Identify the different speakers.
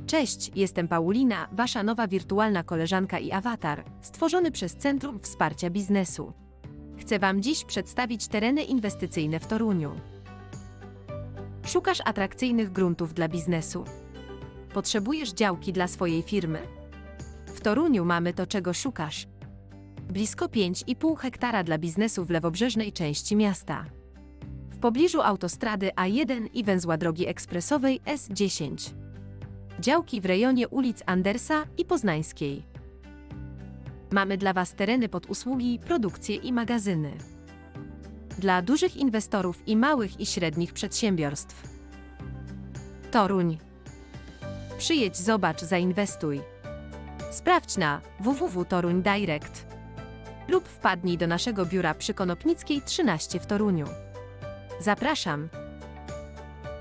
Speaker 1: Cześć, jestem Paulina, wasza nowa wirtualna koleżanka i awatar, stworzony przez Centrum Wsparcia Biznesu. Chcę wam dziś przedstawić tereny inwestycyjne w Toruniu. Szukasz atrakcyjnych gruntów dla biznesu? Potrzebujesz działki dla swojej firmy? W Toruniu mamy to, czego szukasz. Blisko 5,5 hektara dla biznesu w lewobrzeżnej części miasta. W pobliżu autostrady A1 i węzła drogi ekspresowej S10. Działki w rejonie ulic Andersa i Poznańskiej. Mamy dla was tereny pod usługi, produkcje i magazyny. Dla dużych inwestorów i małych i średnich przedsiębiorstw. Toruń. Przyjedź, zobacz, zainwestuj. Sprawdź na www.toruń Direct lub wpadnij do naszego biura przy Konopnickiej 13 w Toruniu. Zapraszam!